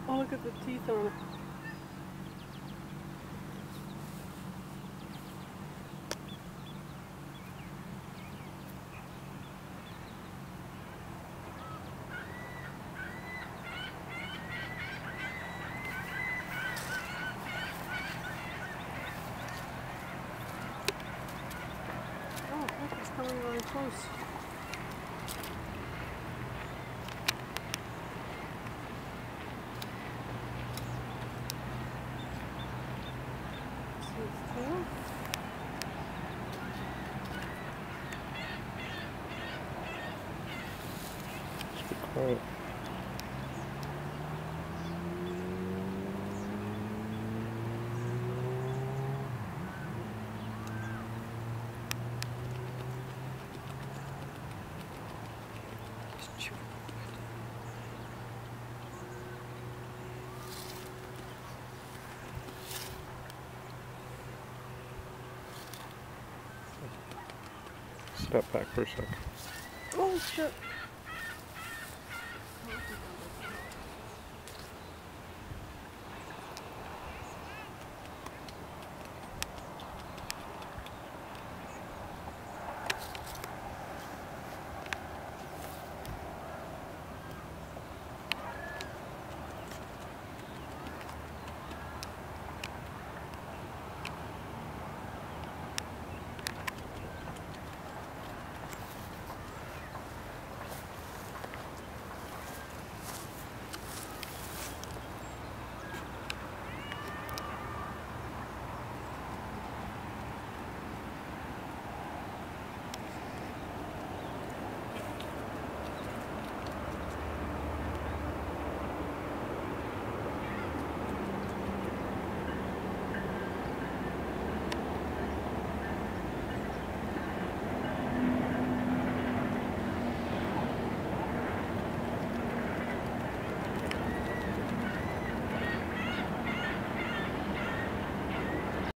Oh, look at the teeth on it. Oh, look, it's coming really close. See its tail? Just be quiet. Step back for a sec. Oh, shit.